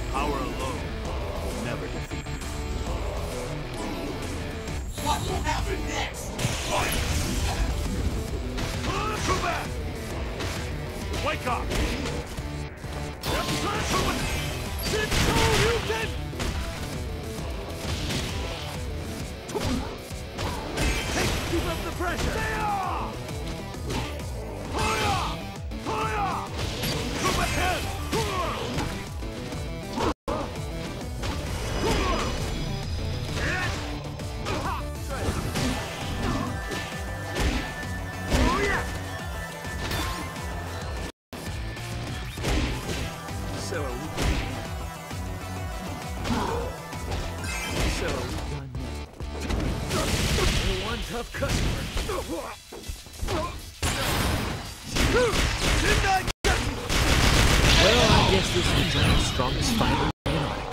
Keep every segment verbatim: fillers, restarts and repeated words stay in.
Power alone will never defeat me. What will happen next? Fight! Come back! Wake up! Hadouken! Hey, keep up the pressure! Fire! Fire! Come ahead! Tough customer. Well, I guess this means I'm the strongest fighter in Antarctica.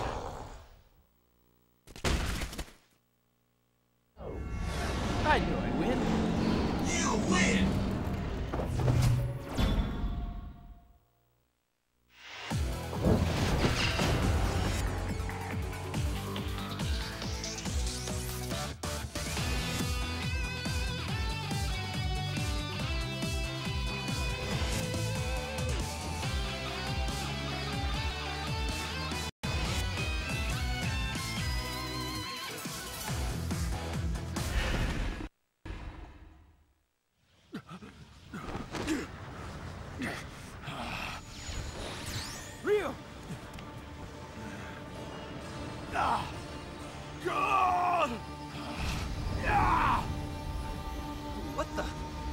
I knew I'd win. You win! Ryu! Ah! God! Ah! What the?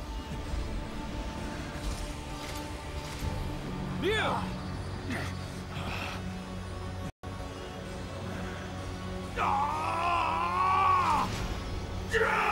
Ryu! Ah!